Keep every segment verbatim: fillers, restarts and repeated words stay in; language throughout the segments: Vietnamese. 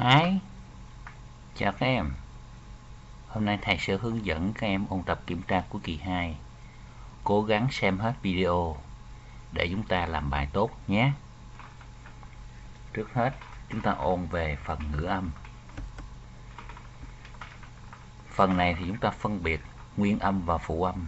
Hi, chào các em. Hôm nay thầy sẽ hướng dẫn các em ôn tập kiểm tra của kỳ hai. Cố gắng xem hết video để chúng ta làm bài tốt nhé. Trước hết, chúng ta ôn về phần ngữ âm. Phần này thì chúng ta phân biệt nguyên âm và phụ âm.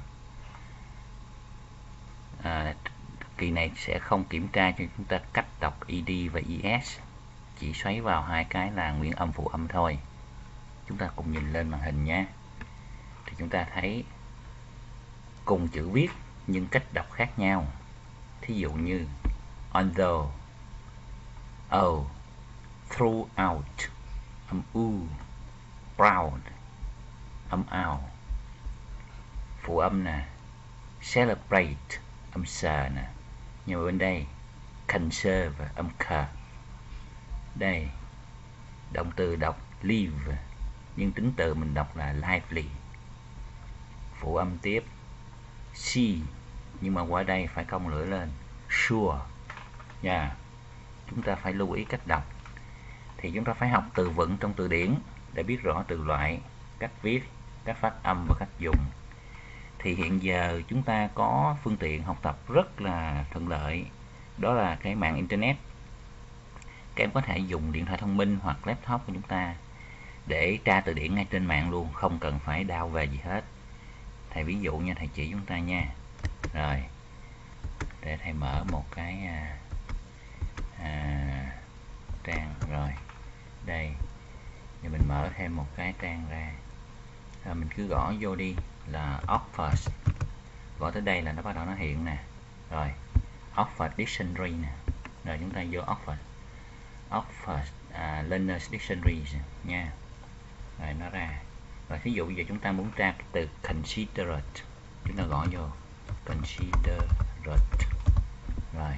À, kỳ này sẽ không kiểm tra cho chúng ta cách đọc e đê và e ét, chỉ xoáy vào hai cái là nguyên âm phụ âm thôi. Chúng ta cùng nhìn lên màn hình nhé. Thì chúng ta thấy cùng chữ viết nhưng cách đọc khác nhau. Thí dụ như although, oh, throughout, âm u, proud, âm ao. Phụ âm nè, celebrate, âm sờ nè. Nhưng mà bên đây conserve, âm khờ. Đây động từ đọc live nhưng tính từ mình đọc là lively. Phụ âm tiếp see, nhưng mà qua đây phải cong lưỡi lên, sure. Nha, yeah. Chúng ta phải lưu ý cách đọc. Thì chúng ta phải học từ vựng trong từ điển để biết rõ từ loại, cách viết, cách phát âm và cách dùng. Thì hiện giờ chúng ta có phương tiện học tập rất là thuận lợi, đó là cái mạng internet. Các em có thể dùng điện thoại thông minh hoặc laptop của chúng ta để tra từ điển ngay trên mạng luôn, không cần phải download về gì hết. Thầy ví dụ nha, thầy chỉ chúng ta nha. Rồi, để thầy mở một cái à, à, trang. Rồi, đây, thì mình mở thêm một cái trang ra. Rồi mình cứ gõ vô đi là Oxford. Gõ tới đây là nó bắt đầu nó hiện nè. Rồi, Oxford Dictionary nè. Rồi chúng ta vô Oxford Oxford uh, Learner's Dictionary nha. Rồi nó ra. Rồi ví dụ bây giờ chúng ta muốn tra cái từ considerate, chúng ta gõ vô considerate. Rồi.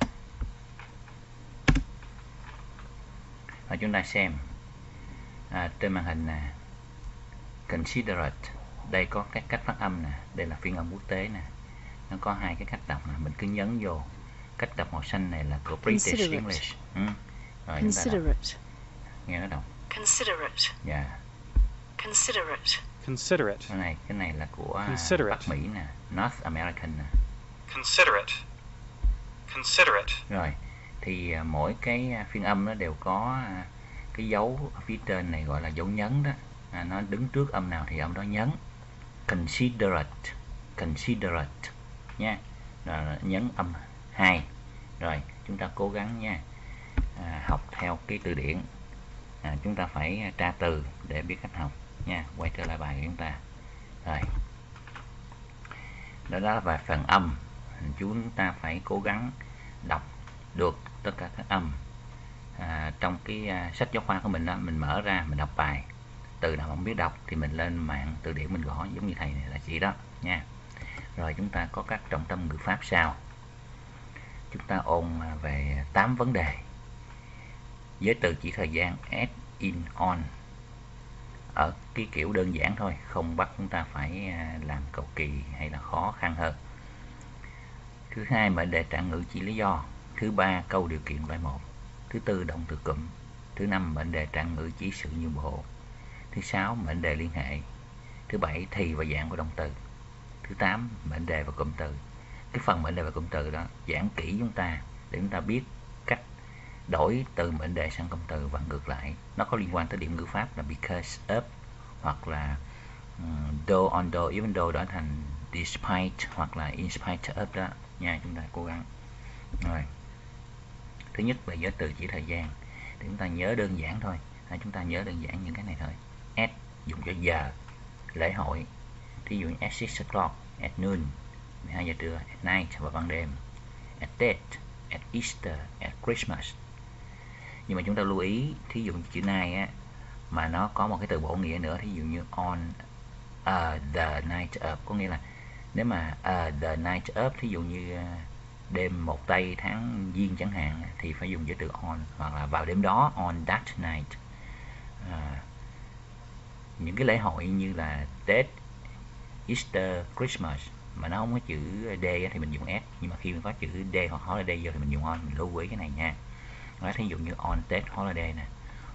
Rồi chúng ta xem à, trên màn hình nè, considerate, đây có các cách phát âm nè, đây là phiên âm quốc tế nè. Nó có hai cái cách đọc nè, mình cứ nhấn vô. Cách đọc màu xanh này là của British English. Ừ. Rồi Considerate. Nghe nó đọc. Considerate. Dạ. Yeah. Considerate. Considerate. Cái này cái này là của Considerate. Bắc Mỹ nè, North American nè. Considerate. Considerate. Rồi, thì uh, mỗi cái uh, phiên âm nó đều có uh, cái dấu ở phía trên này gọi là dấu nhấn đó. À, nó đứng trước âm nào thì âm đó nhấn. Considerate. Considerate nha. Rồi nhấn âm hai. Rồi, chúng ta cố gắng nha. À, học theo cái từ điển. À, chúng ta phải tra từ để biết cách học nha. Quay trở lại bài của chúng ta. Rồi, đó, đó là bài phần âm. Chúng ta phải cố gắng đọc được tất cả các âm. À, trong cái uh, sách giáo khoa của mình đó, mình mở ra mình đọc bài, từ nào không biết đọc thì mình lên mạng từ điển mình gõ giống như thầy này là chỉ đó nha. Rồi chúng ta có các trọng tâm ngữ pháp sau. Chúng ta ôn về tám vấn đề với từ chỉ thời gian at, in, on ở cái kiểu đơn giản thôi, không bắt chúng ta phải làm cầu kỳ hay là khó khăn hơn. Thứ hai, mệnh đề trạng ngữ chỉ lý do. Thứ ba, câu điều kiện loại một. Thứ tư, động từ cụm. Thứ năm, mệnh đề trạng ngữ chỉ sự nhượng bộ. Thứ sáu, mệnh đề liên hệ. Thứ bảy, thì và dạng của động từ. Thứ tám, mệnh đề và cụm từ. Cái phần mệnh đề và cụm từ đó giảng kỹ chúng ta để chúng ta biết cách đổi từ mệnh đề sang cụm từ và ngược lại. Nó có liên quan tới điểm ngữ pháp là because of, hoặc là um, though, although, even though đổi thành despite hoặc là in spite of đó nha. Chúng ta cố gắng. Rồi, thứ nhất là giới từ chỉ thời gian thì chúng ta nhớ đơn giản thôi. À, chúng ta nhớ đơn giản những cái này thôi. At dùng cho giờ, lễ hội, thí dụ như at six o'clock, at noon, mười hai giờ trưa, at night vào ban đêm, at date, at Easter, at Christmas. Nhưng mà chúng ta lưu ý, thí dụ như chữ night á, mà nó có một cái từ bổ nghĩa nữa, thí dụ như on uh, the night of, có nghĩa là nếu mà uh, the night of, thí dụ như uh, đêm một tây tháng giêng chẳng hạn, thì phải dùng với từ on, hoặc là vào đêm đó, on that night. À, những cái lễ hội như là Tết, Easter, Christmas mà nó không có chữ D thì mình dùng S, nhưng mà khi mình có chữ D hoặc holiday vô thì mình dùng on. Mình lưu ý cái này nha. Nói thí dụ như on Tết holiday nè,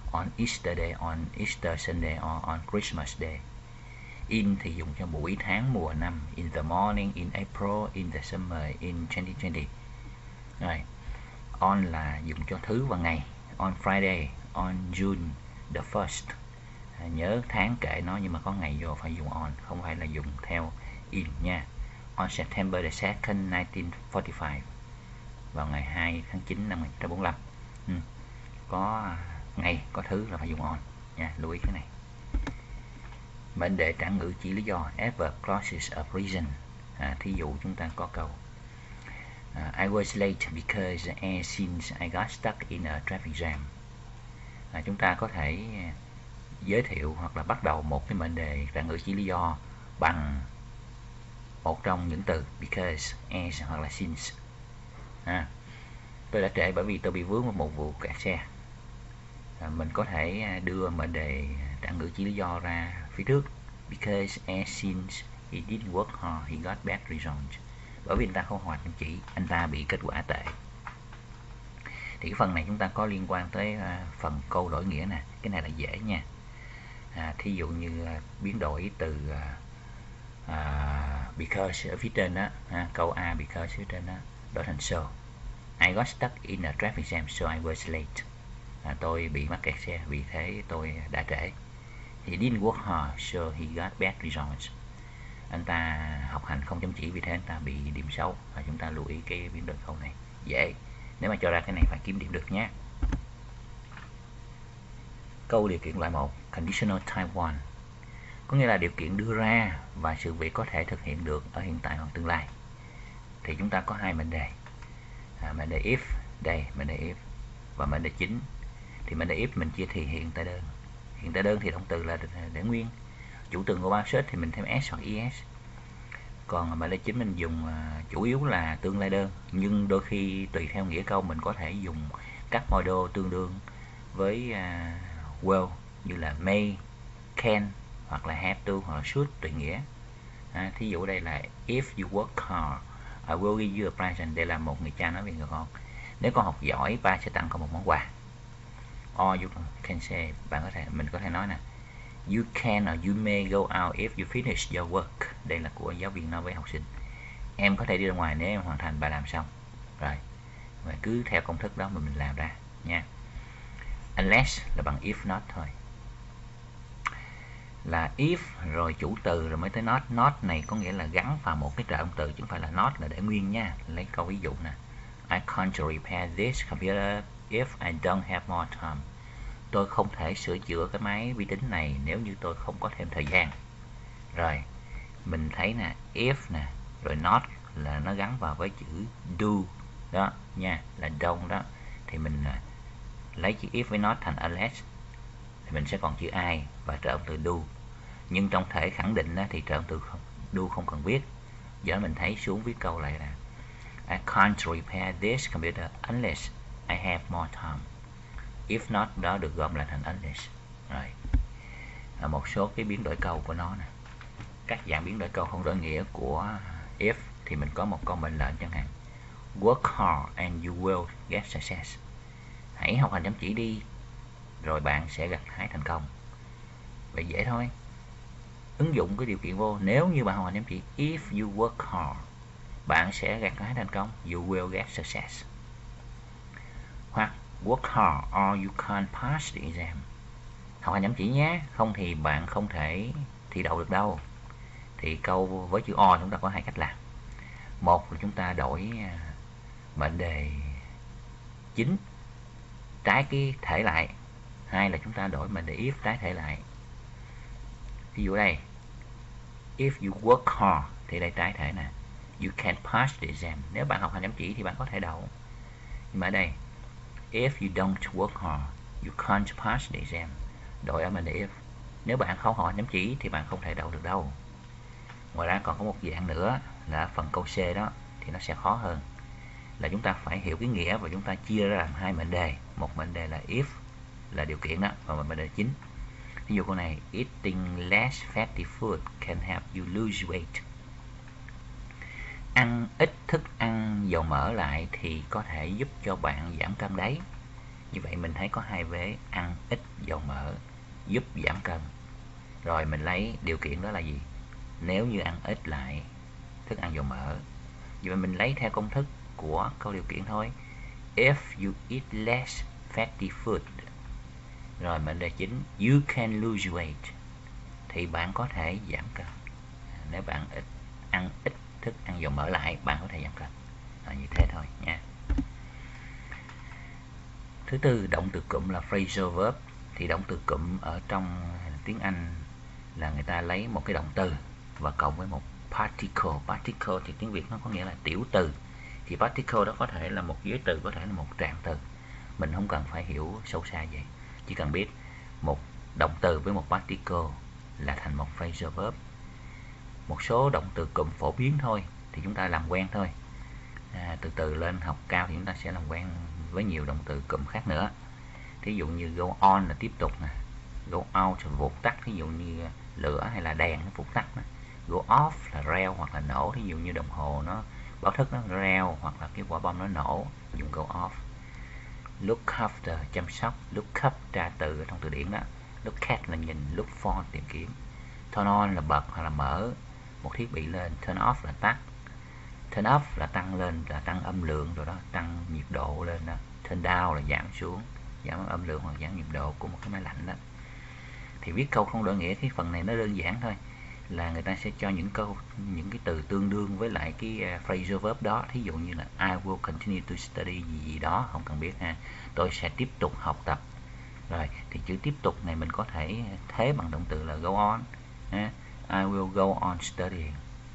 on Easter Day, on Easter Sunday, or on Christmas Day. In thì dùng cho buổi tháng mùa năm, in the morning, in April, in the summer, in twenty twenty. Rồi, on là dùng cho thứ và ngày, on Friday, on June the first. À, nhớ tháng kệ nó nhưng mà có ngày vô phải dùng on, không phải là dùng theo in nha. On September the second, nineteen forty-five, vào ngày hai tháng chín năm một nghìn chín trăm bốn mươi lăm. Ừ. Có ngày, có thứ là phải dùng on nha, lưu ý cái này. Mệnh đề trạng ngữ chỉ lý do, adverb clauses of reason. À, thí dụ chúng ta có câu uh, I was late because uh, since I got stuck in a traffic jam. À, chúng ta có thể giới thiệu hoặc là bắt đầu một cái mệnh đề trạng ngữ chỉ lý do bằng một trong những từ because, as hoặc là since. À, tôi đã trễ bởi vì tôi bị vướng vào một vụ kẹt xe. À, mình có thể đưa mệnh đề trạng ngữ chỉ lý do ra phía trước, because as since he didn't work hard he got bad results. Bởi vì anh ta không hoàn chăm chỉ, anh ta bị kết quả tệ. Thì cái phần này chúng ta có liên quan tới uh, phần câu đổi nghĩa nè, cái này là dễ nha. À, thí dụ như uh, biến đổi từ uh, uh, because ở phía trên đó, uh, câu A because phía trên đó đổi thành so. I got stuck in a traffic jam so I was late. À, tôi bị mắc kẹt xe vì thế tôi đã trễ. He didn't work hard so he got bad results. Anh ta học hành không chăm chỉ vì thế anh ta bị điểm xấu. Và chúng ta lưu ý cái biến đổi câu này dễ. Nếu mà cho ra cái này phải kiếm điểm được nhé. Câu điều kiện loại một, conditional type one, có nghĩa là điều kiện đưa ra và sự việc có thể thực hiện được ở hiện tại hoặc tương lai. Thì chúng ta có hai mệnh đề, à, mệnh đề if đây, mệnh đề if và mệnh đề chính. Thì mệnh đề if mình chia thì hiện tại đơn. Hiện tại đơn thì động từ là để nguyên, chủ từ của bao set thì mình thêm s hoặc es. Còn mệnh đề chính mình dùng uh, chủ yếu là tương lai đơn, nhưng đôi khi tùy theo nghĩa câu mình có thể dùng các model tương đương với uh, will, như là may, can hoặc là have to hoặc là should, tùy nghĩa. À, thí dụ đây là if you work hard I will give you a present. Đây là một người cha nói với người con, nếu con học giỏi ba sẽ tặng con một món quà. Or you can say, bạn có thể mình có thể nói nè, you can or you may go out if you finish your work. Đây là của giáo viên nói với học sinh, em có thể đi ra ngoài nếu em hoàn thành bài làm xong. Rồi, và cứ theo công thức đó mà mình làm ra nha. Unless là bằng if not thôi, là if rồi chủ từ rồi mới tới not. Not này có nghĩa là gắn vào một cái trợ động từ chứ không phải là not là để nguyên nha. Lấy câu ví dụ nè, I can't repair this computer if I don't have more time. Tôi không thể sửa chữa cái máy vi tính này nếu như tôi không có thêm thời gian. Rồi, mình thấy nè, if nè, rồi not là nó gắn vào với chữ do đó nha, là don't đó. Thì mình lấy chữ if với not thành unless, thì mình sẽ còn chữ I và trợ động từ do. Nhưng trong thể khẳng định đó, thì trợ động từ không, do không cần viết. Giờ mình thấy xuống viết câu lại là I can't repair this computer unless I have more time. If not đó được gom lại thành unless. Rồi, à, một số cái biến đổi câu của nó nè. Các dạng biến đổi câu không đổi nghĩa của if thì mình có một câu mệnh lệnh chẳng hạn, work hard and you will get success. Hãy học hành chăm chỉ đi rồi bạn sẽ gặt hái thành công. Vậy dễ thôi. Ứng dụng cái điều kiện vô, nếu như bạn học hành chăm chỉ, if you work hard, bạn sẽ gặt hái thành công, you will get success. Hoặc work hard or you can't pass the exam. Học hành chăm chỉ nhé, không thì bạn không thể thi đậu được đâu. Thì câu với chữ or chúng ta có hai cách làm. Một là chúng ta đổi mệnh đề chính trái cái thể lại. Hai là chúng ta đổi mệnh đề if trái thể lại. Ví dụ đây, if you work hard thì đây trái thể nè, you can pass the exam. Nếu bạn học hành chăm chỉ thì bạn có thể đậu. Nhưng mà ở đây, if you don't work hard you can't pass the exam. Đổi ở mệnh đề if. Nếu bạn không học hành chăm chỉ thì bạn không thể đậu được đâu. Ngoài ra còn có một dạng nữa là phần câu C đó thì nó sẽ khó hơn, là chúng ta phải hiểu cái nghĩa và chúng ta chia ra làm hai mệnh đề. Một mệnh đề là if là điều kiện đó, và một mệnh đề chính. Ví dụ câu này, eating less fatty food can help you lose weight. Ăn ít thức ăn dầu mỡ lại thì có thể giúp cho bạn giảm cân đấy. Như vậy mình thấy có hai vế ăn ít dầu mỡ giúp giảm cân. Rồi mình lấy điều kiện đó là gì? Nếu như ăn ít lại thức ăn dầu mỡ. Vậy mình lấy theo công thức của câu điều kiện thôi. If you eat less fatty food, rồi mệnh đề chính, you can lose weight, thì bạn có thể giảm cân. Nếu bạn ít ăn ít thức ăn dầu mỡ lại, bạn có thể giảm cân. À, như thế thôi nha. Thứ tư, động từ cụm là phrasal verb. Thì động từ cụm ở trong tiếng Anh là người ta lấy một cái động từ và cộng với một particle. Particle thì tiếng Việt nó có nghĩa là tiểu từ. Thì particle đó có thể là một giới từ, có thể là một trạng từ. Mình không cần phải hiểu sâu xa vậy, chỉ cần biết một động từ với một particle là thành một phrasal verb. Một số động từ cụm phổ biến thôi thì chúng ta làm quen thôi. À, từ từ lên học cao thì chúng ta sẽ làm quen với nhiều động từ cụm khác nữa. Thí dụ như go on là tiếp tục nè, go out là vụt tắt, ví dụ như lửa hay là đèn nó vụt tắt đó. Go off là reo hoặc là nổ, ví dụ như đồng hồ nó báo thức nó reo hoặc là cái quả bom nó nổ, dùng go off. Look after chăm sóc, look up tra từ ở trong từ điển đó, look at là nhìn, look for tìm kiếm. Turn on là bật hoặc là mở một thiết bị lên, turn off là tắt. Turn up là tăng lên, là tăng âm lượng rồi đó, tăng nhiệt độ lên đó. Turn down là giảm xuống, giảm âm lượng hoặc giảm nhiệt độ của một cái máy lạnh đó. Thì viết câu không đổi nghĩa, cái phần này nó đơn giản thôi, là người ta sẽ cho những câu, những cái từ tương đương với lại cái uh, phrasal verb đó. Thí dụ như là I will continue to study gì gì đó, không cần biết ha. Tôi sẽ tiếp tục học tập. Rồi, thì chữ tiếp tục này mình có thể thế bằng động từ là go on ha. I will go on studying.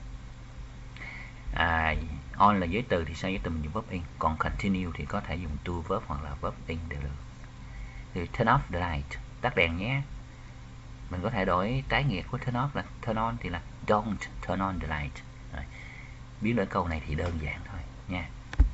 À, on là giới từ thì sao giới từ mình dùng verb in, còn continue thì có thể dùng to verb hoặc là verb in đều được. Thì turn off the light, tắt đèn nhé. Mình có thể đổi trái nghĩa của turn off là turn on thì là don't turn on the light. Rồi, biến đổi câu này thì đơn giản thôi nha.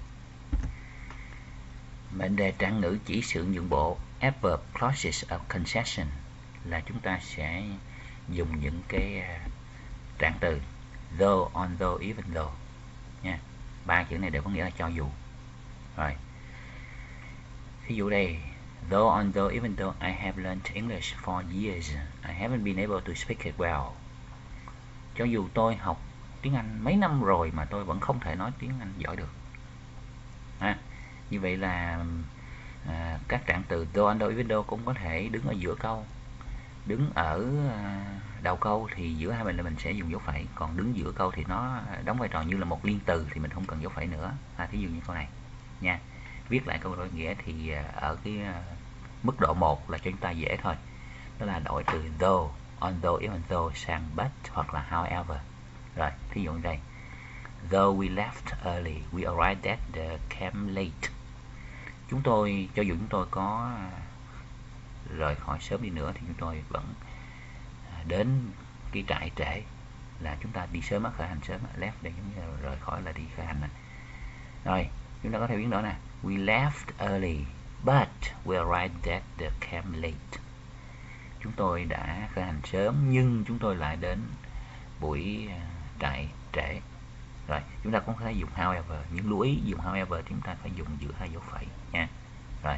Mệnh đề trạng ngữ chỉ sự nhượng bộ, adverb clauses of concession, là chúng ta sẽ dùng những cái trạng từ though, although, even though nha. Ba chữ này đều có nghĩa là cho dù. Rồi, ví dụ đây, though, although, even though I have learned English for years, I haven't been able to speak it well. Cho dù tôi học tiếng Anh mấy năm rồi mà tôi vẫn không thể nói tiếng Anh giỏi được. À, như vậy là à, các trạng từ though, although, even though cũng có thể đứng ở giữa câu. Đứng ở à, đầu câu thì giữa hai bên là mình sẽ dùng dấu phẩy, còn đứng giữa câu thì nó đóng vai trò như là một liên từ thì mình không cần dấu phẩy nữa. À, thí dụ như câu này nha. Viết lại câu đổi nghĩa thì ở cái mức độ một là cho chúng ta dễ thôi. Đó là đổi từ though, although, even though sang but hoặc là however. Rồi, thí dụ như đây. Though we left early, we arrived at the camp late. Chúng tôi, cho dù chúng tôi có rời khỏi sớm đi nữa thì chúng tôi vẫn đến cái trại trễ, là chúng ta đi sớm, khởi hành sớm. Left đây giống như là rời khỏi là đi khởi hành này. Rồi, chúng ta có thể biến đổi nè. We left early, but we arrived at the camp late. Chúng tôi đã khởi hành sớm nhưng chúng tôi lại đến buổi trại trễ. Rồi, chúng ta cũng có thể dùng however, nhưng lưu ý dùng however thì chúng ta phải dùng giữa hai dấu phẩy nha. Rồi,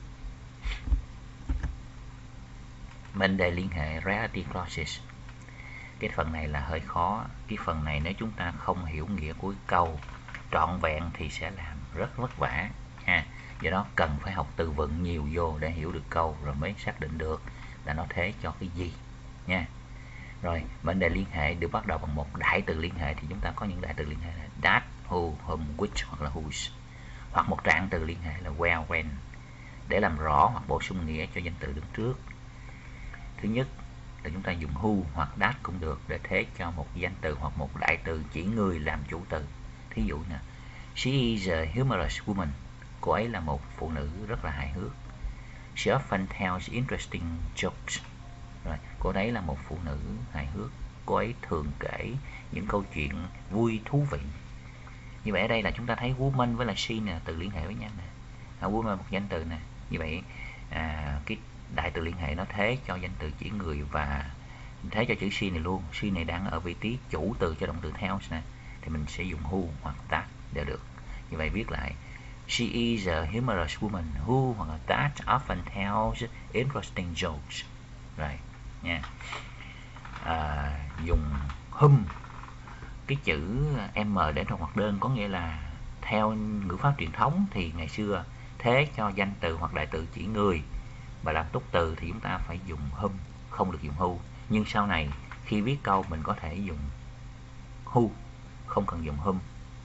mệnh đề liên hệ reality clauses. Cái phần này là hơi khó. Cái phần này nếu chúng ta không hiểu nghĩa của câu trọn vẹn thì sẽ làm rất vất vả ha. Do đó cần phải học từ vựng nhiều vô để hiểu được câu rồi mới xác định được là nó thế cho cái gì nha. Rồi, mệnh đề liên hệ được bắt đầu bằng một đại từ liên hệ thì chúng ta có những đại từ liên hệ là that, who, whom, which hoặc là whose, hoặc một trạng từ liên hệ là where, when, để làm rõ hoặc bổ sung nghĩa cho danh từ đứng trước. Thứ nhất là chúng ta dùng who hoặc that cũng được để thế cho một danh từ hoặc một đại từ chỉ người làm chủ từ. Thí dụ nè, she is a humorous woman. Cô ấy là một phụ nữ rất là hài hước. She often tells interesting jokes. Rồi, cô ấy là một phụ nữ hài hước. Cô ấy thường kể những câu chuyện vui thú vị. Như vậy ở đây là chúng ta thấy woman với là she nè, từ liên hệ với nhau nè. À, woman là một danh từ nè. Như vậy à, cái đại từ liên hệ nó thế cho danh từ chỉ người và thế cho chữ she này luôn. She này đang ở vị trí chủ từ cho động từ tells nè, thì mình sẽ dùng who hoặc that đều được. Như vậy viết lại, She is a humorous woman who hoặc là that often tells interesting jokes. Rồi nha. À, dùng hum, cái chữ M để trong ngoặc đơn có nghĩa là theo ngữ pháp truyền thống thì ngày xưa thế cho danh từ hoặc đại từ chỉ người và làm túc từ thì chúng ta phải dùng hum, không được dùng who. Nhưng sau này khi viết câu mình có thể dùng who, không cần dùng hum.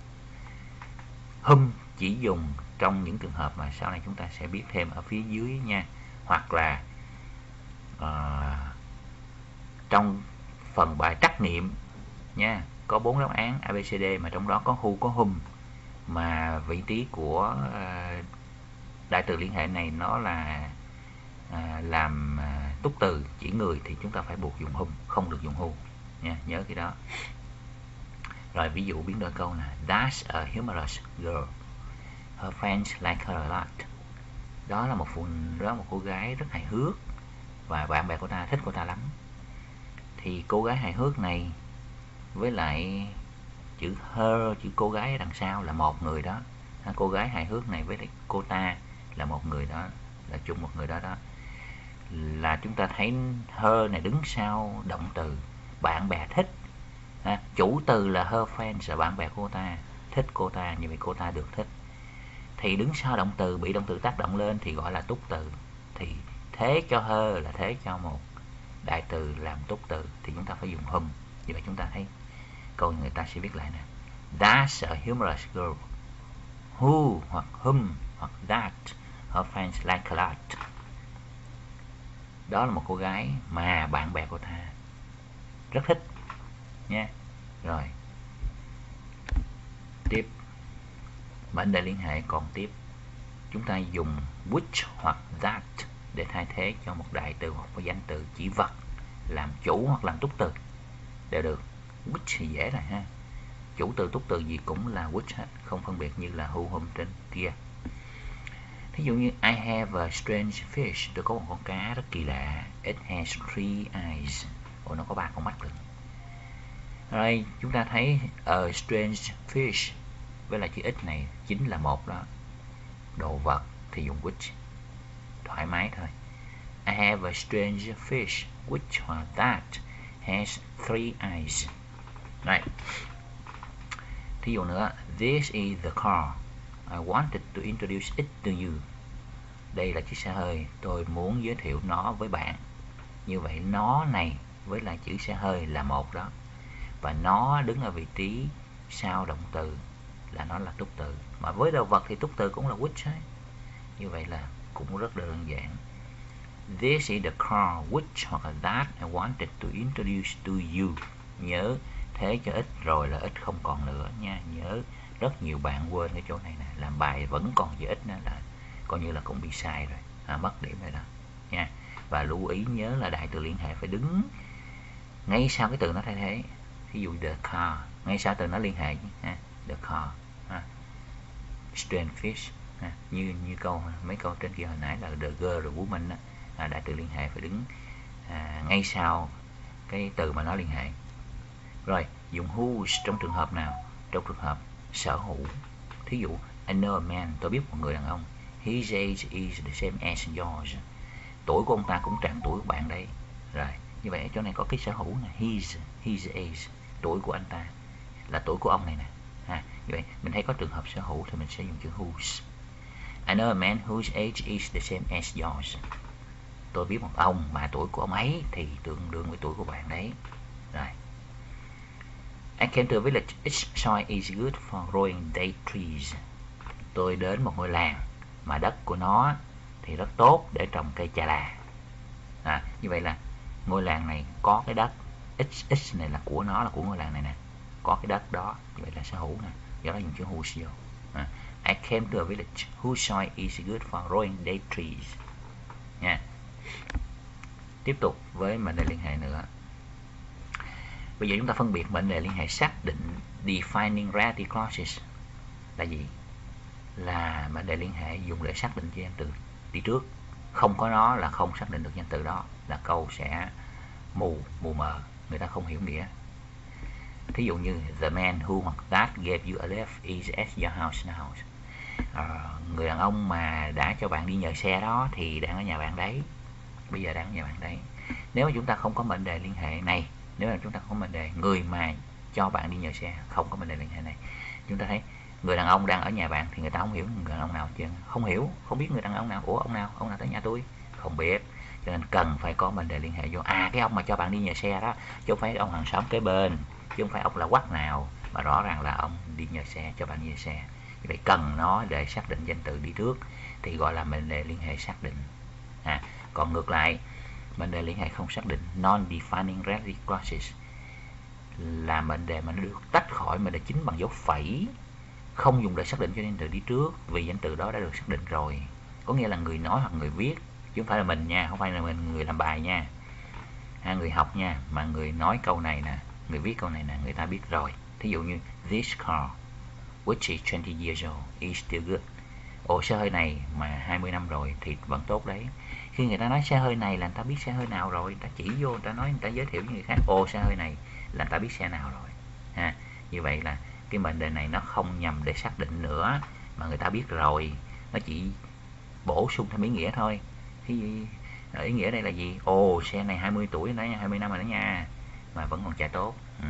Hum chỉ dùng trong những trường hợp mà sau này chúng ta sẽ biết thêm ở phía dưới nha, hoặc là uh, trong phần bài trắc nghiệm nha, có bốn đáp án A B C D mà trong đó có who, có whom, mà vị trí của uh, đại từ liên hệ này nó là uh, làm uh, túc từ chỉ người thì chúng ta phải buộc dùng whom, không được dùng who nha, nhớ cái đó. Rồi ví dụ biến đổi câu là That's a humorous girl. Her friends like her a lot. Đó là một phụ đó là một cô gái rất hài hước và bạn bè của ta thích cô ta lắm. Thì cô gái hài hước này với lại chữ her, chữ cô gái đằng sau là một người đó. Cô gái hài hước này với lại cô ta là một người đó, là chung một người đó đó. Là chúng ta thấy her này đứng sau động từ bạn bè thích. À, chủ từ là her friends là bạn bè của cô ta, thích cô ta, như vậy cô ta được thích. Thì đứng sau động từ bị động từ tác động lên thì gọi là túc từ. Thì thế cho her là thế cho một đại từ làm túc từ thì chúng ta phải dùng whom. Như vậy chúng ta thấy câu người ta sẽ viết lại nè. That's a humorous girl who hoặc whom hoặc that her friends like a lot. Đó là một cô gái mà bạn bè của ta rất thích nha. Rồi tiếp mệnh đề liên hệ còn tiếp, chúng ta dùng which hoặc that để thay thế cho một đại từ hoặc một danh từ chỉ vật làm chủ hoặc làm túc từ đều được. Which thì dễ rồi ha, chủ từ túc từ gì cũng là which hết, không phân biệt như là who, whom trên kia. Thí dụ như I have a strange fish, tôi có một con cá rất kỳ lạ. It has three eyes. Ồ, nó có ba con mắt rồi. Rồi chúng ta thấy a strange fish với lại chữ x này chính là một đó. Đồ vật thì dùng which, thoải mái thôi. I have a strange fish which or that has three eyes. Right. Thí dụ nữa, this is the car. I wanted to introduce it to you. Đây là chiếc xe hơi, tôi muốn giới thiệu nó với bạn. Như vậy nó này với lại chữ xe hơi là một đó. Và nó đứng ở vị trí sau động từ là nó là túc từ. Mà với đồ vật thì túc từ cũng là which ấy. Như vậy là cũng rất đơn giản. This is the car which hoặc là that I wanted to introduce to you. Nhớ thế cho ít rồi là ít không còn nữa nha. Nhớ rất nhiều bạn quên cái chỗ này nè, làm bài vẫn còn chữ ít nữa là coi như là cũng bị sai rồi, à, mất điểm rồi đó nha. Và lưu ý nhớ là đại từ liên hệ phải đứng ngay sau cái từ nó thay thế. Ví dụ the car ngay sau từ nó liên hệ ha, the car ha. Strange fish ha. như như câu mấy câu trên kia hồi nãy là the girl rồi woman đó, à, đại từ liên hệ phải đứng à, ngay sau cái từ mà nó liên hệ. Rồi dùng whose trong trường hợp nào? Trong trường hợp sở hữu. Thí dụ I know a man, tôi biết một người đàn ông. His age is the same as yours. Tuổi của ông ta cũng tròn tuổi của bạn đấy. Rồi như vậy ở chỗ này có cái sở hữu nè, his his age, tuổi của anh ta là tuổi của ông này nè. Ha, như vậy mình thấy có trường hợp sở hữu thì mình sẽ dùng chữ whose. I know a man whose age is the same as yours. Tôi biết một ông mà tuổi của ông ấy thì tương đương với tuổi của bạn đấy. Rồi. I came to a village. Its soil is good for growing date trees. Tôi đến một ngôi làng mà đất của nó thì rất tốt để trồng cây trà là. À, như vậy là ngôi làng này có cái đất, x x này là của nó, là của ngôi làng này nè, có cái đất đó, như vậy là sở hữu nè, do đó dùng chữ whose vô. À, I came to a village whose soil is good for growing date trees. Nha. Tiếp tục với mệnh đề liên hệ nữa. Bây giờ chúng ta phân biệt mệnh đề liên hệ xác định, defining relative clauses là gì? Là mệnh đề liên hệ dùng để xác định danh từ đi trước. Không có nó là không xác định được danh từ đó, là câu sẽ mù, mù mờ, người ta không hiểu nghĩa. Thí dụ như the man who hoặc that gave you a lift is at your house now. à, người đàn ông mà đã cho bạn đi nhờ xe đó thì đang ở nhà bạn đấy, bây giờ đang ở nhà bạn đấy. Nếu mà chúng ta không có mệnh đề liên hệ này, nếu mà chúng ta không có mệnh đề người mà cho bạn đi nhờ xe, không có mệnh đề liên hệ này, chúng ta thấy người đàn ông đang ở nhà bạn thì người ta không hiểu người đàn ông nào chứ, không hiểu, không biết người đàn ông nào. Ủa ông nào, ông nào tới nhà tôi, không biết. Cho nên cần phải có mệnh đề liên hệ vô. À cái ông mà cho bạn đi nhờ xe đó, chứ không phải ông hàng xóm kế bên, chứ không phải ông là quắc nào, mà rõ ràng là ông đi nhờ xe, cho bạn đi nhờ xe. Vì vậy cần nó để xác định danh từ đi trước thì gọi là mệnh đề liên hệ xác định. À, còn ngược lại, mệnh đề liên hệ không xác định non-defining ready clauses là mệnh đề mà nó được tách khỏi mệnh đề chính bằng dấu phẩy, không dùng để xác định cho danh từ đi trước vì danh từ đó đã được xác định rồi. Có nghĩa là người nói hoặc người viết, chứ không phải là mình nha, không phải là mình người làm bài nha, ha, người học nha, mà người nói câu này nè, người viết câu này nè, người ta biết rồi. Thí dụ như this car which is twenty years old is still good. Ồ, xe hơi này mà hai mươi năm rồi thì vẫn tốt đấy. Khi người ta nói xe hơi này là người ta biết xe hơi nào rồi, người ta chỉ vô, người ta nói, người ta giới thiệu với người khác, ồ xe hơi này là người ta biết xe nào rồi. Ha, như vậy là cái mệnh đề này nó không nhằm để xác định nữa, mà người ta biết rồi, nó chỉ bổ sung thêm ý nghĩa thôi. Thì ý nghĩa đây là gì? Ồ xe này hai mươi tuổi đấy, hai mươi năm rồi đó nha, mà vẫn còn chạy tốt. Ừ.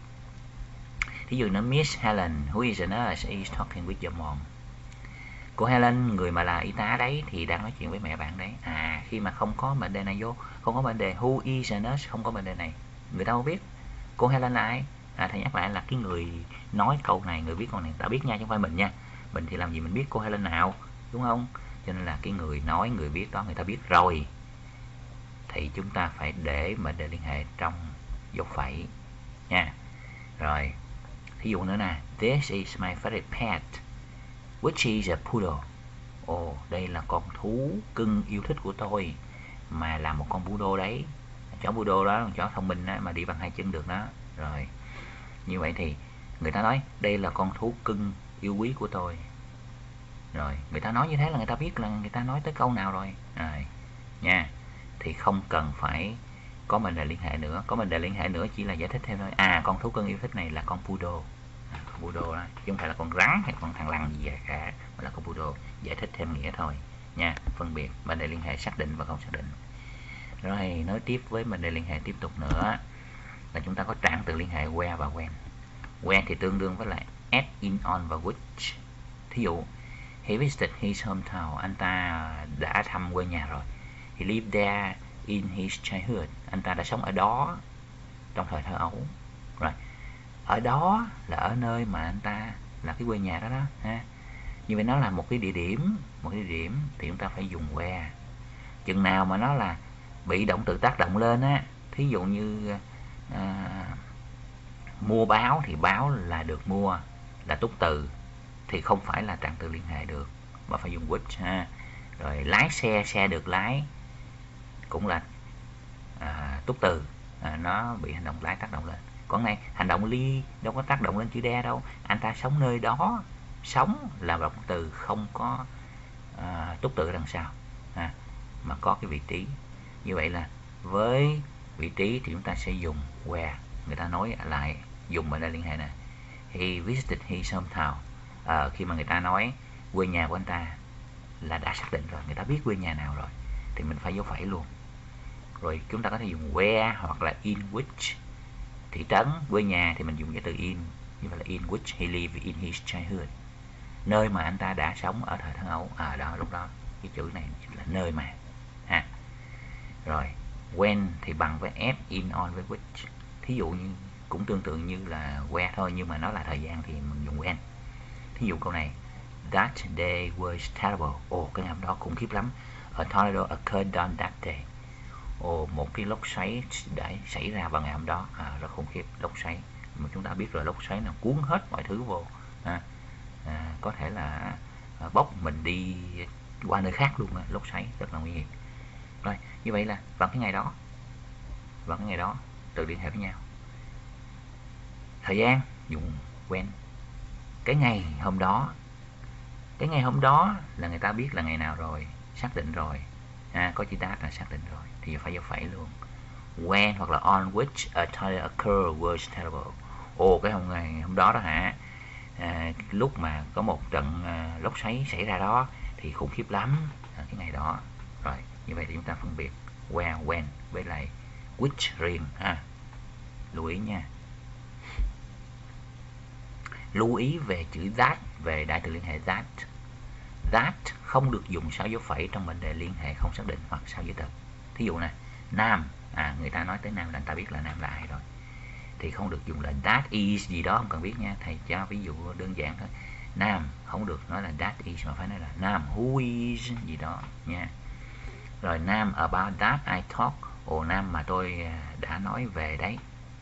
Thí dụ nó Miss Helen who is a nurse is talking with your mom. Cô Helen, người mà là y tá đấy, thì đang nói chuyện với mẹ bạn đấy. À, khi mà không có mệnh đề này vô, không có mệnh đề who is a nurse, không có mệnh đề này, người ta không biết cô Helen là ai. À, thầy nhắc lại là cái người nói câu này, người viết câu này, ta biết nha, chứ không phải mình nha. Mình thì làm gì mình biết cô Helen nào, đúng không? Cho nên là cái người nói, người viết đó người ta biết rồi, thì chúng ta phải để mệnh đề liên hệ trong dấu phẩy nha. Rồi, thí dụ nữa nè, this is my favorite pet which is a poodle. Ồ, đây là con thú cưng yêu thích của tôi, mà là một con poodle đấy. Chó poodle đó, con chó thông minh đó, mà đi bằng hai chân được đó. Rồi, như vậy thì người ta nói đây là con thú cưng yêu quý của tôi. Rồi, người ta nói như thế là người ta biết là người ta nói tới câu nào rồi. Rồi, nha. Thì không cần phải có mệnh đề liên hệ nữa. Có mệnh đề liên hệ nữa chỉ là giải thích thêm thôi. À, con thú cưng yêu thích này là con poodle. À, con poodle đó, chứ không phải là con rắn hay con thằn lằn gì cả, mà là con poodle. Giải thích thêm nghĩa thôi nha. Phân biệt mệnh đề liên hệ xác định và không xác định. Rồi, nói tiếp với mệnh đề liên hệ tiếp tục nữa là chúng ta có trạng từ liên hệ where và when. Where thì tương đương với lại at, in, on và which. Thí dụ he visited his hometown, anh ta đã thăm quê nhà rồi. He lived there in his childhood, anh ta đã sống ở đó trong thời thơ ấu. Rồi, ở đó là ở nơi mà anh ta là cái quê nhà đó đó ha. Như vậy nó là một cái địa điểm, một cái địa điểm thì chúng ta phải dùng where. Chừng nào mà nó là bị động từ tác động lên á, thí dụ như à, mua báo thì báo là được mua, là túc từ, thì không phải là trạng từ liên hệ được, mà phải dùng which ha. Rồi lái xe, xe được lái cũng là à, túc từ, à, nó bị hành động lái tác động lên. Còn này hành động ly đâu có tác động lên chữ đe đâu, anh ta sống nơi đó, sống là động từ không có à, túc từ đằng sau à, mà có cái vị trí. Như vậy là với vị trí thì chúng ta sẽ dùng where. Người ta nói lại dùng mệnh đề liên hệ này, he visited his hometown. À, khi mà người ta nói quê nhà của anh ta là đã xác định rồi, người ta biết quê nhà nào rồi, thì mình phải dấu phẩy luôn. Rồi chúng ta có thể dùng where hoặc là in which. Thị trấn, quê nhà thì mình dùng cái từ in, như vậy là in which he lived in his childhood, nơi mà anh ta đã sống ở thời thơ ấu. À đó, lúc đó cái chữ này là nơi mà ha. Rồi when thì bằng với at, in, on với which. Thí dụ như cũng tương tự như là where thôi, nhưng mà nó là thời gian thì mình dùng when. Thí dụ câu này, that day was terrible. Ồ, cái ngày hôm đó khủng khiếp lắm. A tornado occurred on that day. Ồ, một cái lốc xoáy đã xảy ra vào ngày hôm đó. À, rất khủng khiếp, lốc xoáy. Mà chúng ta biết rồi, lốc xoáy nó cuốn hết mọi thứ vô. À, à, có thể là à, bốc mình đi qua nơi khác luôn. À, lốc xoáy rất là nguy hiểm. Rồi, như vậy là vào cái ngày đó, vào cái ngày đó, từ liên hệ với nhau. Thời gian dùng when. Cái ngày hôm đó, cái ngày hôm đó là người ta biết là ngày nào rồi, xác định rồi, à, có chữ that là xác định rồi, thì phải dấu phẩy luôn. When hoặc là on which a tornado occurred was terrible. Ồ, cái hôm ngày hôm đó đó hả, à, lúc mà có một trận à, lốc xoáy xảy ra đó thì khủng khiếp lắm, à, cái ngày đó. Rồi như vậy thì chúng ta phân biệt where, when với lại which riêng ha. Lưu ý nha. Lưu ý về chữ that, về đại từ liên hệ that. That không được dùng sau dấu phẩy trong mệnh đề liên hệ không xác định hoặc sau giới từ. Thí dụ nè, Nam, à người ta nói tới Nam là người ta biết là Nam là ai rồi, thì không được dùng là that is gì đó, không cần biết nha, thầy cho ví dụ đơn giản thôi. Nam không được nói là that is mà phải nói là Nam who is gì đó nha. Rồi Nam about that I talk, ồ Nam mà tôi đã nói về đấy,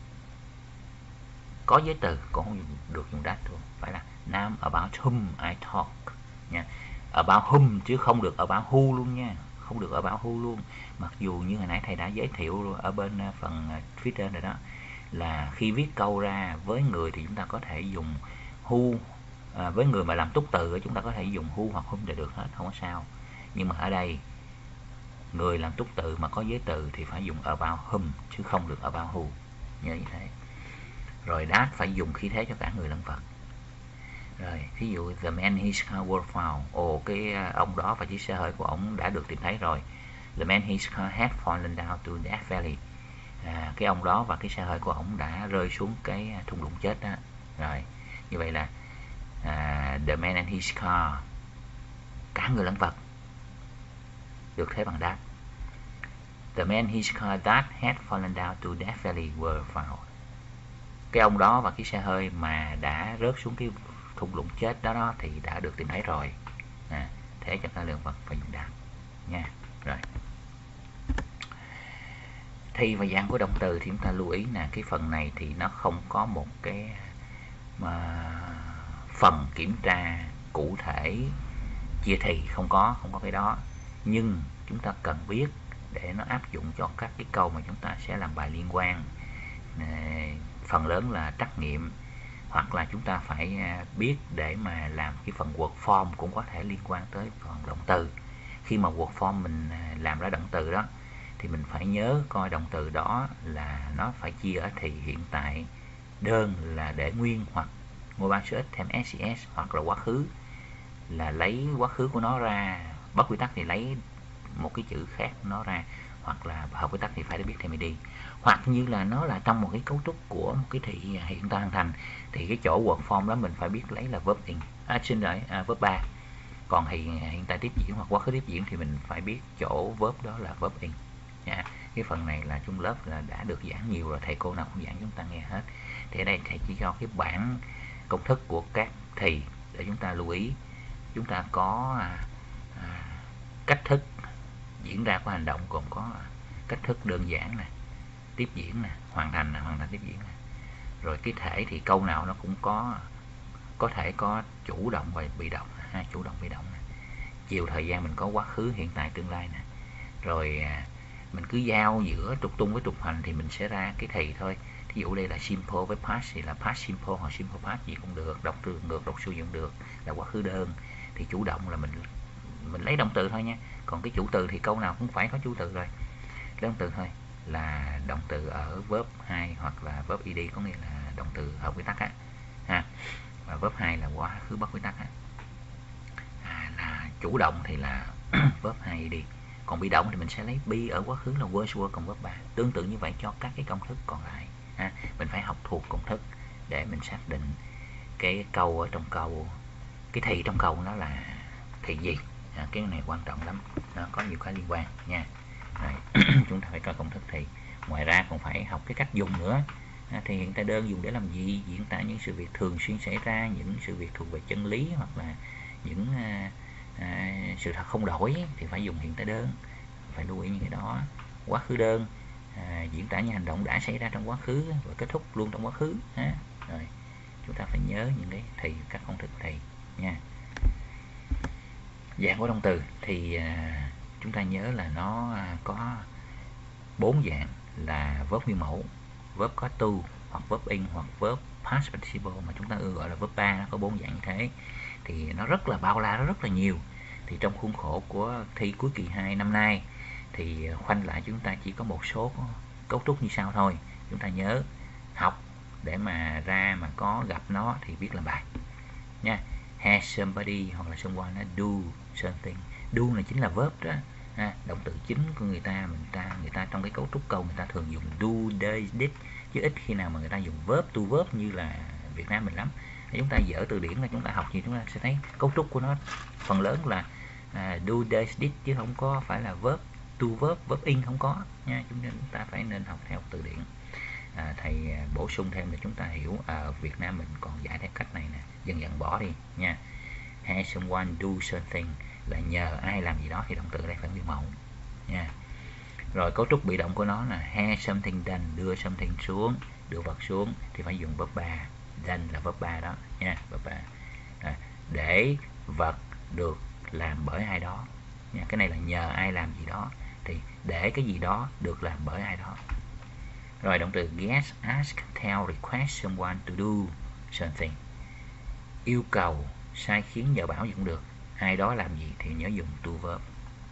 có giới từ cũng không được dùng that luôn, phải là Nam about whom I talk nha. About whom chứ không được about who luôn nha, không được about who luôn. Mặc dù như hồi nãy thầy đã giới thiệu ở bên phần phía trên rồi đó, là khi viết câu ra với người thì chúng ta có thể dùng who, à, với người mà làm túc từ chúng ta có thể dùng who hoặc whom đều được hết, không có sao. Nhưng mà ở đây người làm túc từ mà có giới từ thì phải dùng about whom chứ không được about who, nhớ như thế. Rồi that phải dùng khí thế cho cả người lẫn vật. Rồi ví dụ the man his car was found, ồ cái ông đó và chiếc xe hơi của ông đã được tìm thấy rồi. The man his car had fallen down to Death Valley, à, cái ông đó và cái xe hơi của ông đã rơi xuống cái thung lũng chết đó. Rồi như vậy là à, the man and his car, cả người lẫn vật được thế bằng that. The man his car that had fallen down to Death Valley were found, cái ông đó và cái xe hơi mà đã rớt xuống cái thung lũng chết đó, đó thì đã được tìm thấy rồi, à, thế cho cả lượng vật phải dùng that nha. Rồi thi và dạng của động từ thì chúng ta lưu ý nè, cái phần này thì nó không có một cái mà phần kiểm tra cụ thể chia thì, không có không có cái đó, nhưng chúng ta cần biết để nó áp dụng cho các cái câu mà chúng ta sẽ làm bài liên quan, phần lớn là trắc nghiệm, hoặc là chúng ta phải biết để mà làm cái phần word form cũng có thể liên quan tới phần động từ. Khi mà word form mình làm ra động từ đó thì mình phải nhớ coi động từ đó là nó phải chia ở thì hiện tại đơn là để nguyên hoặc ngôi ba số ít thêm ét xê ét, hoặc là quá khứ là lấy quá khứ của nó ra, bất quy tắc thì lấy một cái chữ khác nó ra, hoặc là hợp quy tắc thì phải biết thêm đi, hoặc như là nó là trong một cái cấu trúc của một cái thị hiện tại hoàn thành thì cái chỗ word form đó mình phải biết lấy là verb in, à, xin lỗi, à, verb ba. Còn hiện hiện tại tiếp diễn hoặc quá khứ tiếp diễn thì mình phải biết chỗ verb đó là verb in nha. Cái phần này là trong lớp là đã được giảng nhiều rồi, thầy cô nào cũng giảng chúng ta nghe hết. Thì ở đây thầy chỉ cho cái bảng công thức của các thì để chúng ta lưu ý. Chúng ta có à, à, cách thức diễn ra của hành động gồm có cách thức đơn giản nè, tiếp diễn nè, hoàn thành nè, hoàn thành tiếp diễn nè. Rồi cái thể thì câu nào nó cũng có có thể có chủ động và bị động, ha, chủ động bị động nè. Chiều thời gian mình có quá khứ, hiện tại, tương lai nè. Rồi à, mình cứ giao giữa trục tung với trục hành thì mình sẽ ra cái thì thôi. Thí dụ đây là simple với past thì là past simple hoặc simple past gì cũng được, đọc từ ngược đọc xuôi cũng được, là quá khứ đơn. Thì chủ động là mình mình lấy động từ thôi nha. Còn cái chủ từ thì câu nào cũng phải có chủ từ rồi. Lấy động từ thôi là động từ ở verb hai hoặc là verb ed, có nghĩa là động từ hợp quy tắc á, ha. Và verb hai là quá khứ bất quy tắc á. À, là chủ động thì là verb hai ed. Còn bị động thì mình sẽ lấy be ở quá khứ là was were, còn verb ba. Tương tự như vậy cho các cái công thức còn lại, ha. Mình phải học thuộc công thức để mình xác định cái câu ở trong câu, cái thì trong câu nó là thì gì. À, cái này quan trọng lắm, nó có nhiều cái liên quan nha. Rồi, chúng ta phải coi công thức thì. Ngoài ra còn phải học cái cách dùng nữa. À, thì hiện tại đơn dùng để làm gì? Diễn tả những sự việc thường xuyên xảy ra, những sự việc thuộc về chân lý, hoặc là những à, à, sự thật không đổi thì phải dùng hiện tại đơn, phải lưu ý những cái đó. Quá khứ đơn à, diễn tả những hành động đã xảy ra trong quá khứ và kết thúc luôn trong quá khứ, ha. Rồi chúng ta phải nhớ những cái thì, các công thức thì nha. Dạng của động từ thì à, chúng ta nhớ là nó à, có bốn dạng là verb nguyên mẫu, verb có to hoặc verb in hoặc verb past participle, mà chúng ta ưa gọi là verb ba. Nó có bốn dạng như thế thì nó rất là bao la, nó rất là nhiều. Thì trong khuôn khổ của thi cuối kỳ hai năm nay thì khoanh lại chúng ta chỉ có một số cấu trúc như sau thôi. Chúng ta nhớ học để mà ra mà có gặp nó thì biết làm bài. nha. Has somebody hoặc là someone nó do something. Do là chính là verb đó. Ha, động từ chính của người ta, mình ta người ta trong cái cấu trúc câu người ta thường dùng do, does, did, chứ ít khi nào mà người ta dùng verb to verb như là Việt Nam mình lắm. Chúng ta dở từ điển là chúng ta học gì chúng ta sẽ thấy cấu trúc của nó phần lớn là à, do, does, did, chứ không có phải là verb to verb, verb in không có nha. Chúng ta phải nên học theo từ điển. À, thầy bổ sung thêm để chúng ta hiểu ở à, Việt Nam mình còn giải theo cách này nè, dần dần bỏ đi nha. Has someone do something là nhờ ai làm gì đó thì động từ đây phải nguyên mẫu nha. Rồi cấu trúc bị động của nó là has something done, đưa something xuống, đưa vật xuống thì phải dùng verb ba. Done là verb ba đó nha, verb ba. À, để vật được làm bởi ai đó nha. Cái này là nhờ ai làm gì đó thì để cái gì đó được làm bởi ai đó. Rồi động từ guess, ask, tell, request someone to do something. Yêu cầu, sai khiến, nhờ bảo gì cũng được. Ai đó làm gì thì nhớ dùng to verb.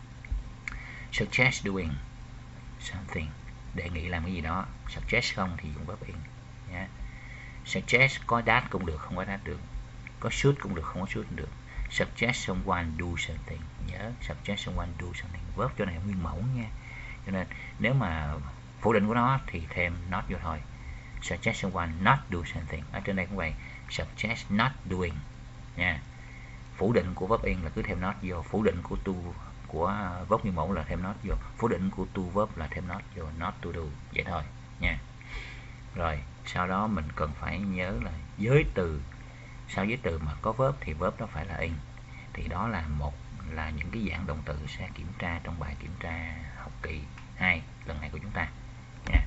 Suggest doing something, đề nghị làm cái gì đó. Suggest không thì dùng verb in nhé. Suggest có that cũng được, không có that được. Có should cũng được, không có should cũng được. Suggest someone do something, nhớ suggest someone do something. Verb chỗ này nguyên mẫu nha. Cho nên nếu mà phủ định của nó thì thêm not vô thôi. Suggest someone not do something. Ở trên đây cũng vậy. Suggest not doing nha. Phủ định của verb in là cứ thêm not vô. Phủ định của to của verb nguyên mẫu là thêm not vô. Phủ định của to verb là thêm not vô. Not to do. Vậy thôi nha. Rồi sau đó mình cần phải nhớ là giới từ. Sau giới từ mà có verb thì verb đó phải là in. Thì đó là một là những cái dạng động từ sẽ kiểm tra trong bài kiểm tra học kỳ hai lần này của chúng ta nha.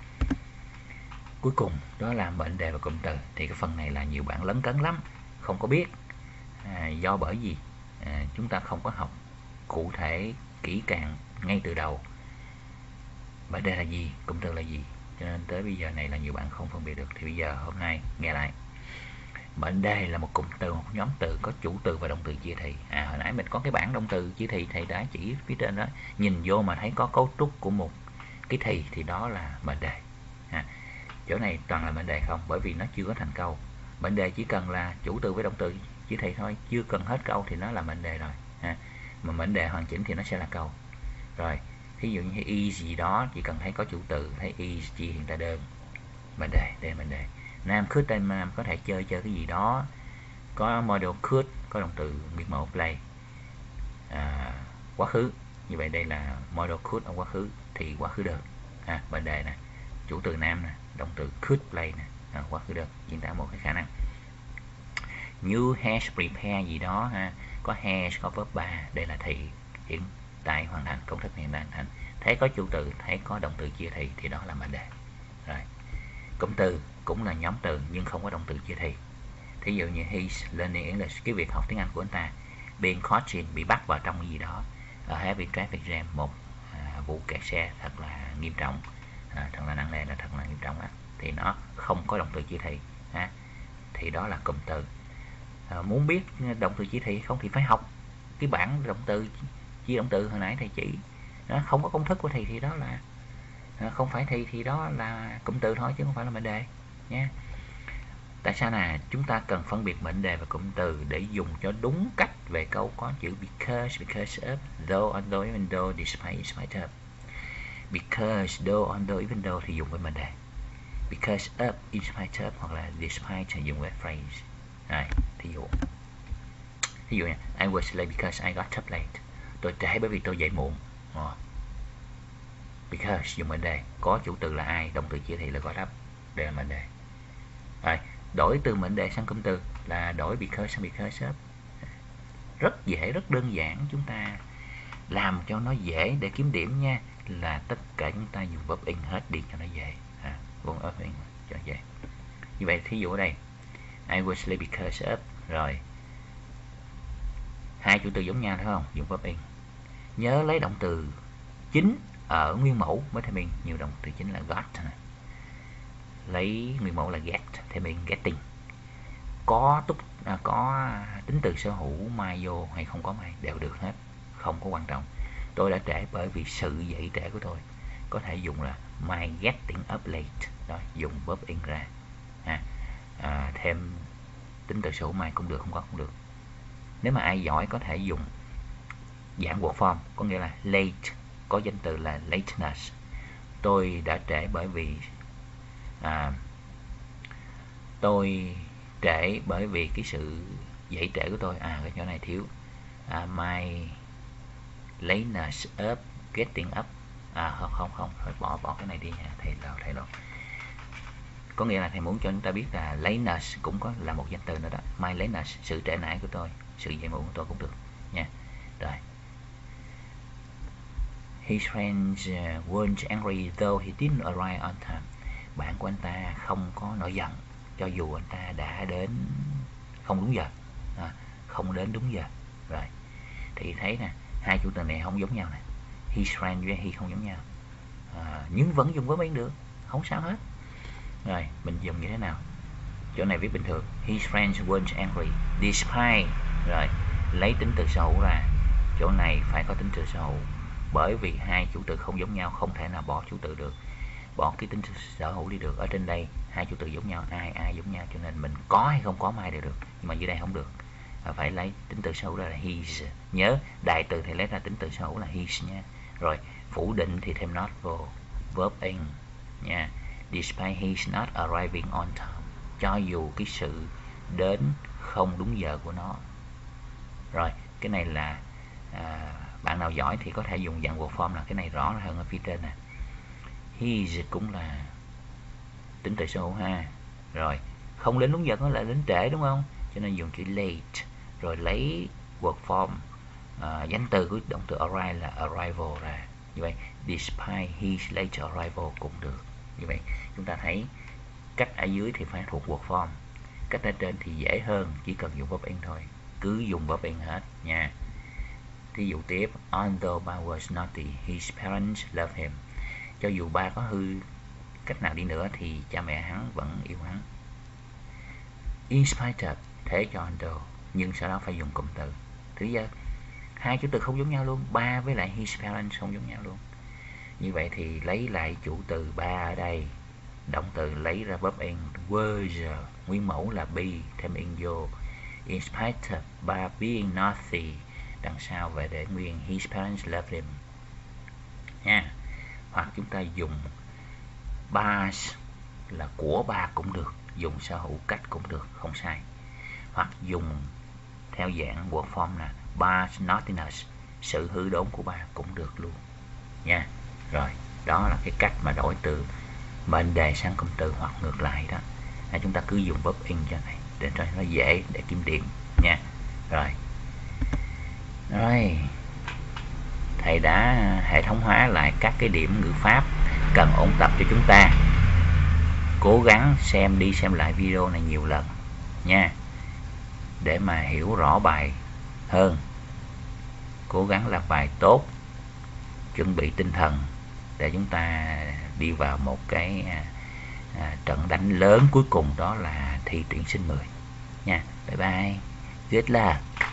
Cuối cùng đó là mệnh đề và cụm từ. Thì cái phần này là nhiều bạn lấn cấn lắm, không có biết. À, do bởi vì à, chúng ta không có học cụ thể kỹ càng ngay từ đầu mệnh đề là gì, cụm từ là gì, cho nên tới bây giờ này là nhiều bạn không phân biệt được. Thì bây giờ hôm nay nghe lại. Mệnh đề là một cụm từ, một nhóm từ có chủ từ và động từ chia thì. À, hồi nãy mình có cái bảng động từ chia thì thầy đã chỉ phía trên đó, nhìn vô mà thấy có cấu trúc của một cái thì thì đó là mệnh đề. À, chỗ này toàn là mệnh đề không, bởi vì nó chưa có thành câu. Mệnh đề chỉ cần là chủ từ với động từ chia thì thôi, chưa cần hết câu thì nó là mệnh đề rồi. À, mà mệnh đề hoàn chỉnh thì nó sẽ là câu. Rồi ví dụ như is gì đó chỉ cần thấy có chủ từ, thấy is chỉ hiện tại đơn, mệnh đề, đây là mệnh đề. Nam could, đây Nam có thể chơi chơi cái gì đó, có model could, có động từ nguyên mẫu play. À, quá khứ, như vậy đây là model could ở quá khứ thì quá khứ đơn. À, mệnh đề nè, chủ từ nam nè, động từ could play nè, à, quá khứ đơn, diễn tả một cái khả năng. Như has prepare gì đó ha, có has có verb ba, đây là thì hiện tại hoàn thành, công thức hiện tại hoàn thành. Thấy có chủ từ, thấy có động từ chia thì thì đó là mệnh đề. Rồi cụm từ cũng là nhóm từ nhưng không có động từ chia thì. Thí dụ như he's learning English, cái việc học tiếng Anh của anh ta. Being caught in, bị bắt vào trong cái gì đó. uh, having traffic jam, một à, vụ kẹt xe thật là nghiêm trọng, à, thật là nặng nề, là thật là nghiêm trọng á, thì nó không có động từ chỉ thị. À, thì đó là cụm từ. À, muốn biết động từ chỉ thị không thì phải học cái bảng động từ, chia động từ hồi nãy thầy chỉ. Nó không có công thức của thầy thì đó là à, không phải thì thì đó là cụm từ thôi chứ không phải là mệnh đề nhé. Tại sao là chúng ta cần phân biệt mệnh đề và cụm từ để dùng cho đúng cách về câu có chữ because, because of, though, although, even though, despite, in spite of. Because, though, although, even though thì dùng với mệnh đề. Because of, in spite of hoặc là despite thì dùng với phrase. Rồi, thí dụ. Thí dụ nha, I was late because I got up late. Tôi trễ bởi vì tôi dậy muộn. Oh. Because dùng mệnh đề, có chủ từ là ai, động từ chia thì là got up, đây là mệnh đề. Rồi, đổi từ mệnh đề sang cụm từ là đổi because sang because of. Rất dễ, rất đơn giản, chúng ta làm cho nó dễ để kiếm điểm nha, là tất cả chúng ta dùng verb in hết đi cho nó dễ. À, verb in cho nó dễ. Như vậy thí dụ ở đây, I was late because of, rồi hai chủ từ giống nhau phải không, dùng verb in. Nhớ lấy động từ chính ở nguyên mẫu mới thêm in, nhiều động từ chính là got, lấy nguyên mẫu là get thêm in getting. Có túc à, có tính từ sở hữu mai vô hay không có mai đều được hết, không có quan trọng. Tôi đã trễ bởi vì sự dậy trễ của tôi, có thể dùng là my getting up late, đó, dùng verb in ra. À, à, thêm tính từ sở hữu my cũng được, không có cũng được. Nếu mà ai giỏi có thể dùng dạng word form, có nghĩa là late, có danh từ là lateness. Tôi đã trễ bởi vì à, tôi trễ bởi vì cái sự dậy trễ của tôi. À cái chỗ này thiếu. À, my lateness up getting up. À không không không, thôi bỏ bỏ cái này đi nha, thầy lộn thầy lộn. Có nghĩa là thầy muốn cho chúng ta biết là lateness cũng có là một danh từ nữa đó. My lateness, sự trễ nải của tôi, sự dậy muộn của tôi cũng được nha. Rồi. His friends uh, weren't angry though he didn't arrive on time. Bạn của anh ta không có nổi giận cho dù anh ta đã đến không đúng giờ, à, không đến đúng giờ. Rồi. Thì thấy nè, hai chủ từ này không giống nhau nè. His friend với he không giống nhau. À, nhưng vẫn dùng verb ing được, không sao hết. Rồi, mình dùng như thế nào? Chỗ này viết bình thường. His friends weren't angry despite. Rồi, lấy tính từ sở hữu ra. Chỗ này phải có tính từ sở hữu. Bởi vì hai chủ từ không giống nhau, không thể nào bỏ chủ từ được. Bỏ cái tính từ sở hữu đi được. Ở trên đây, hai chủ từ giống nhau, ai ai giống nhau, cho nên mình có hay không có mai đều được. Nhưng mà dưới đây không được. À, phải lấy tính từ sở hữu ra là his. Nhớ, đại từ thì lấy ra tính từ sở hữu là his nha. Rồi, phủ định thì thêm not vô. Verb ing nha. Despite he's not arriving on time. Cho dù cái sự đến không đúng giờ của nó. Rồi, cái này là à, bạn nào giỏi thì có thể dùng dạng word form là cái này rõ hơn ở phía trên nè. He's cũng là tính từ sở hữu ha. Rồi, không đến đúng giờ có lại đến trễ đúng không? Cho nên dùng chữ late. Rồi lấy word form à, danh từ của động từ arrive là arrival ra. Như vậy, despite his late arrival cũng được. Như vậy, chúng ta thấy cách ở dưới thì phải thuộc word form. Cách ở trên thì dễ hơn, chỉ cần dùng verb ing thôi. Cứ dùng verb ing hết nha. Thí dụ tiếp, although ba was naughty, his parents love him. Cho dù ba có hư cách nào đi nữa thì cha mẹ hắn vẫn yêu hắn. In spite of, thế cho although, nhưng sau đó phải dùng cụm từ. Thứ giờ, hai chủ từ không giống nhau luôn, ba với lại his parents không giống nhau luôn. Như vậy thì lấy lại chủ từ ba ở đây, động từ lấy ra verb ing was, nguyên mẫu là be, thêm ing vô. In spite of ba being naughty, đằng sau về để nguyên his parents love him nha. Hoặc chúng ta dùng ba là của ba cũng được, dùng sở hữu cách cũng được, không sai. Hoặc dùng theo dạng word form là ba's naughtiness, sự hư đốn của ba cũng được luôn nha. Rồi, đó là cái cách mà đổi từ mệnh đề sang cụm từ hoặc ngược lại đó. À, chúng ta cứ dùng verb ing cho này để cho nó dễ để kiếm điểm nha. Rồi. Rồi. Thầy đã hệ thống hóa lại các cái điểm ngữ pháp cần ôn tập cho chúng ta. Cố gắng xem đi xem lại video này nhiều lần nha, để mà hiểu rõ bài hơn. Cố gắng làm bài tốt, chuẩn bị tinh thần để chúng ta đi vào một cái à, trận đánh lớn cuối cùng, đó là thi tuyển sinh mười nha. Bye bye, good luck.